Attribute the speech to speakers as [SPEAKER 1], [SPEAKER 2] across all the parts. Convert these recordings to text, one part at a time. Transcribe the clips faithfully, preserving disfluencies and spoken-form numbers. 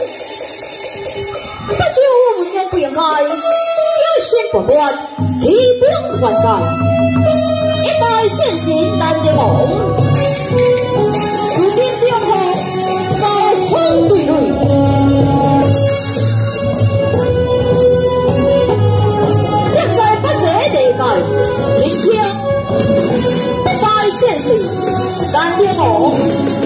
[SPEAKER 1] 不就我们两边爱，有心不乱，基本还在。一代先贤难得红，如今两河高峰对垒。现在不这地界，一枪不在先贤难得红。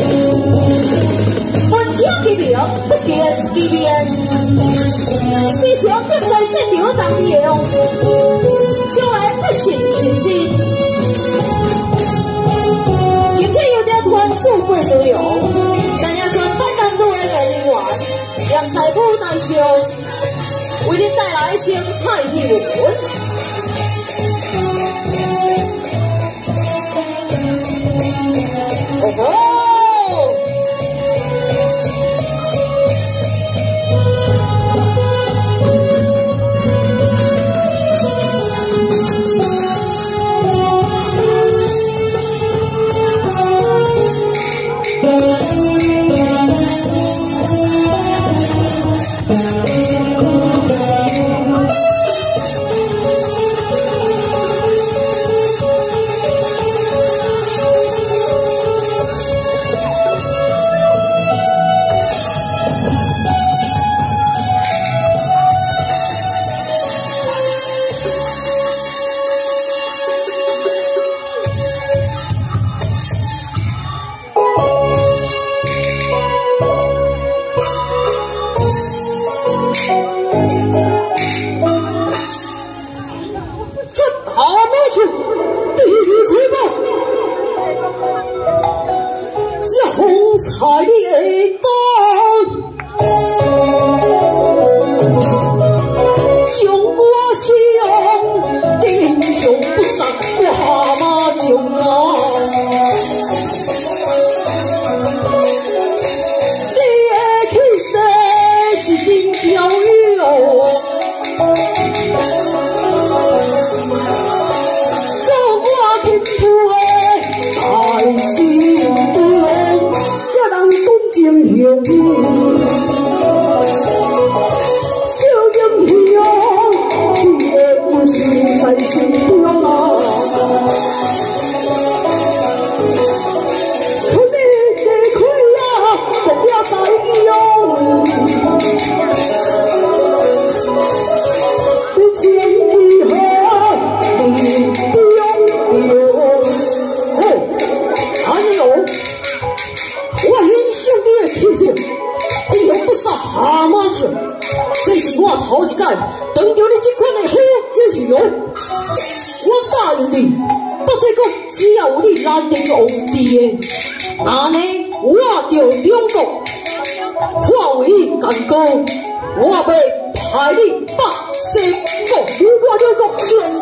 [SPEAKER 1] 机名不见机变，思想正在现场当中，将来不信之心。今天有点团数贵族流，咱也算拜当路人的人员，让财富大秀为您带来精彩的文。哦吼！彩丽灯，将我相英雄不杀我蛤蟆将啊！你的气势是真飘摇，做我天父的在心中。英雄，小英雄，你的故事在心中啊！可你离开啊，我我在用，你将如何离中游？好，安有？我很想你的气魄，英雄不杀蛤蟆将，这是我头一届当着你这款的好英雄。我答应你，不再讲，只要有你南陵皇帝的，那呢，我就两国化为干戈，我要派你北西国，如果两国全